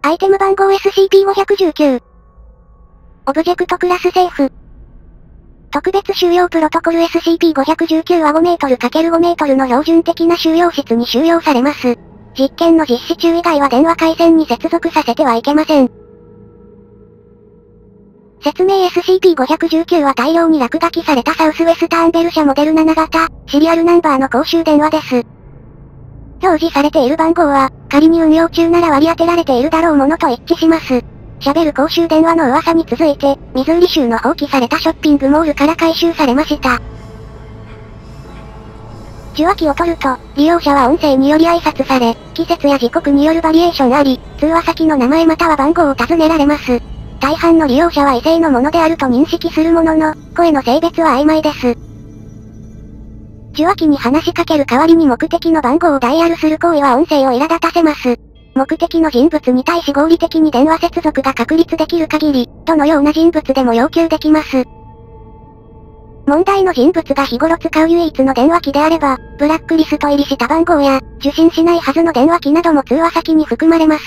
アイテム番号 SCP-519。オブジェクトクラスセーフ。特別収容プロトコル SCP-519 は5メートル ×5 メートルの標準的な収容室に収容されます。実験の実施中以外は電話回線に接続させてはいけません。説明 SCP-519 は大量に落書きされたサウスウェスターンベル社モデル7型、シリアルナンバーの公衆電話です。表示されている番号は、仮に運用中なら割り当てられているだろうものと一致します。喋る公衆電話の噂に続いて、ミズーリ州の放棄されたショッピングモールから回収されました。受話器を取ると、利用者は音声により挨拶され、季節や時刻によるバリエーションあり、通話先の名前または番号を尋ねられます。大半の利用者は異性のものであると認識するものの、声の性別は曖昧です。受話器に話しかける代わりに目的の番号をダイヤルする行為は音声を苛立たせます。目的の人物に対し合理的に電話接続が確立できる限り、どのような人物でも要求できます。問題の人物が日頃使う唯一の電話機であれば、ブラックリスト入りした番号や、受信しないはずの電話機なども通話先に含まれます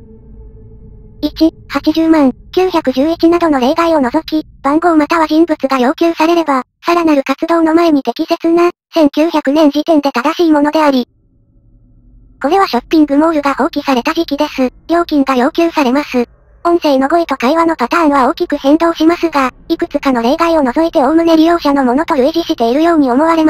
。1、80万、911などの例外を除き、番号または人物が要求されれば、さらなる活動の前に適切な、1900年時点で正しいものであり、これはショッピングモールが放棄された時期です。料金が要求されます。音声の語彙と会話のパターンは大きく変動しますが、いくつかの例外を除いて概ね利用者のものと類似しているように思われます。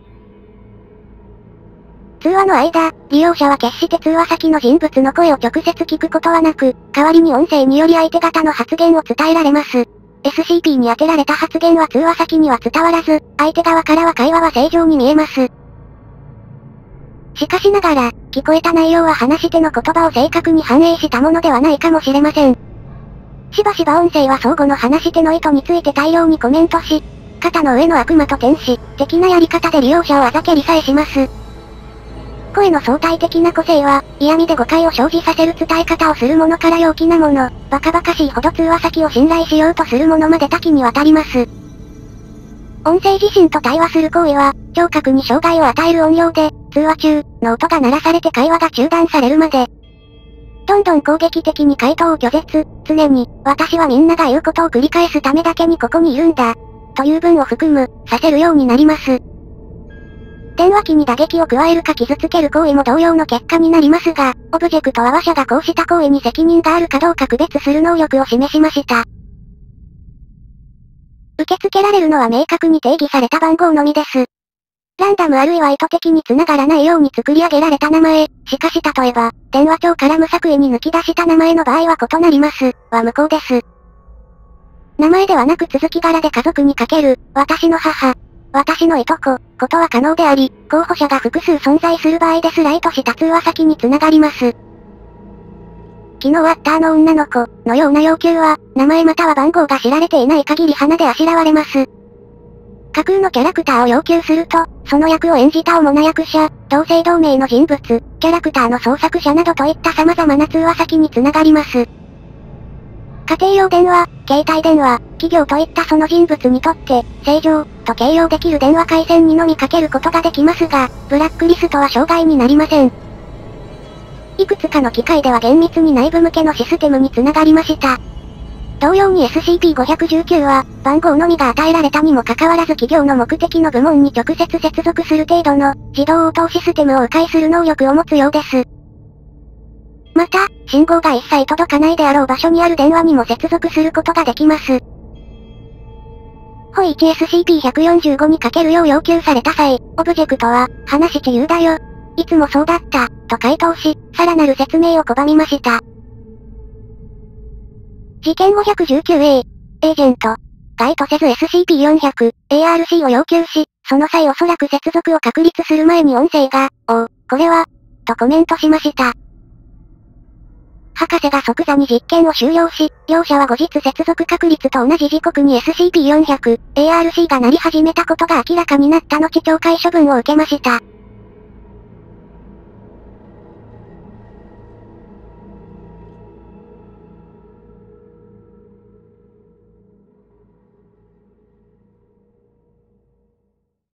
通話の間、利用者は決して通話先の人物の声を直接聞くことはなく、代わりに音声により相手方の発言を伝えられます。SCP に当てられた発言は通話先には伝わらず、相手側からは会話は正常に見えます。しかしながら、聞こえた内容は話し手の言葉を正確に反映したものではないかもしれません。しばしば音声は相互の話し手の意図について大量にコメントし、肩の上の悪魔と天使、的なやり方で利用者をあざけりさえします。声の相対的な個性は、嫌味で誤解を生じさせる伝え方をするものから陽気なもの、バカバカしいほど通話先を信頼しようとするものまで多岐にわたります。音声自身と対話する行為は、聴覚に障害を与える音量で、通話中、の音が鳴らされて会話が中断されるまで、どんどん攻撃的に回答を拒絶、常に、私はみんなが言うことを繰り返すためだけにここにいるんだ、という文を含む、させるようになります。電話機に打撃を加えるか傷つける行為も同様の結果になりますが、オブジェクトは話者がこうした行為に責任があるかどうか区別する能力を示しました。受け付けられるのは明確に定義された番号のみです。ランダムあるいは意図的に繋がらないように作り上げられた名前、しかし例えば、電話帳から無作為に抜き出した名前の場合は異なります、は無効です。名前ではなく続き柄で家族にかける、私の母、私のいとこ、ことは可能であり、候補者が複数存在する場合ですら意図した通話先に繋がります。昨日会ったあの女の子、のような要求は、名前または番号が知られていない限り鼻であしらわれます。架空のキャラクターを要求すると、その役を演じた主な役者、同姓同名の人物、キャラクターの創作者などといった様々な通話先に繋がります。家庭用電話、携帯電話、企業といったその人物にとって、正常、と形容できる電話回線にのみかけることができますが、ブラックリストは障害になりません。いくつかの機械では厳密に内部向けのシステムに繋がりました。同様に SCP-519 は、番号のみが与えられたにもかかわらず企業の目的の部門に直接接続する程度の、自動応答システムを迂回する能力を持つようです。また、信号が一切届かないであろう場所にある電話にも接続することができます。ホイ 1SCP-145 にかけるよう要求された際、オブジェクトは、話自由だよ。いつもそうだった、と回答し、さらなる説明を拒みました。事件 519A、エージェントが意図せず SCP-400、ARC を要求し、その際おそらく接続を確立する前に音声が、おう、これは、とコメントしました。博士が即座に実験を終了し、両者は後日接続確率と同じ時刻に SCP-400、ARC が鳴り始めたことが明らかになった後懲戒処分を受けました。